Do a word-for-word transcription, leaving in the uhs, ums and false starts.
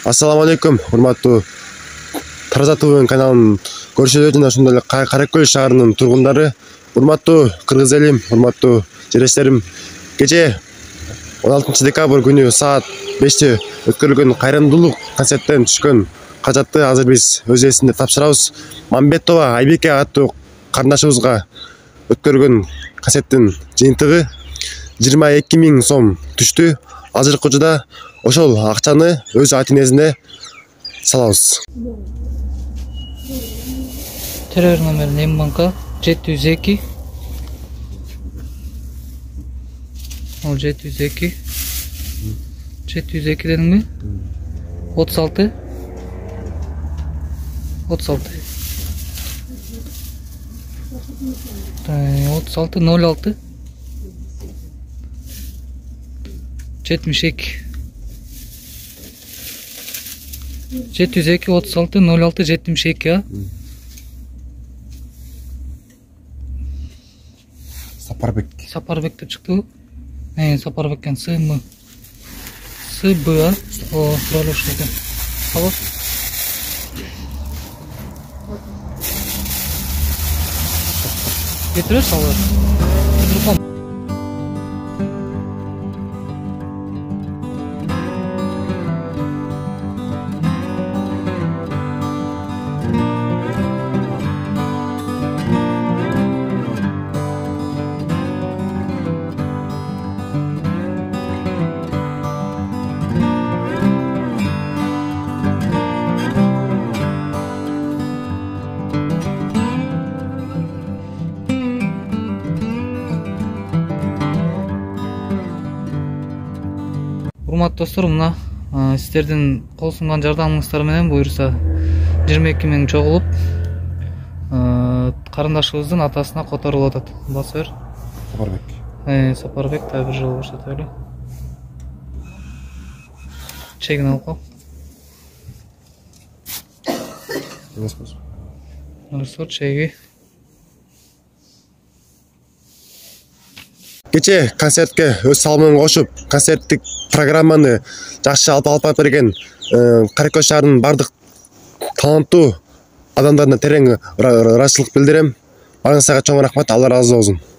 Ассаламу алейкум, урматтуу Тараза ТВ каналынын көрүүчүлөрү жана ошондой эле Каракөл шаарынын тургундары, урматтуу кыргыз элим, урматтуу жерештерим, кечээ он алтынчы декабрь күнү саат беште өткөрүлгөн кайрымдуулук концерттен түшкөн кажатты азыр биз өз эсинде тапшырабыз. Мамбетова Айбеке аттуу карындашыбызга өткөргөн концерттин жыйынтыгы жыйырма эки миң сом түштү. Азыркы учурда ошол акчаны өз ата-энесине салабыз. Террор номер Нембанка жети жүз эки. Ол жети жүз эки. жети жүз эки дедиңби? отуз алты. отуз алты. отуз алты ноль алты. жетимиш эки. жети жүз эки отуз алты ноль алты жетимиш эки, а? Сапарбек. Сапарбек деп чыкты. Э, Сапарбектен СМ. СБ, а? О, дәл ошол экен. Алло. Кетиресиз алар. Телефон. Урматтуу достор, мына сиздердин кол сунган жардамыңыздар менен буюрса жыйырма эки миң чогулуп карындашыбыздын атасына которулуп атат. Баса бер. Сапарбек. Э, Сапарбек да бир жолу көрсөтө эле. Чегин алып кал. Ресурс чеги. Кечээ концертке өз салымын кошуп, концерттик программаны жакшы алып алып берген Каракөл шаарынын бардык таланттуу адамдарына терең ыраазычылык билдирем. Баарыңыздарга чоң рахмат, Алла ыраазы болсун.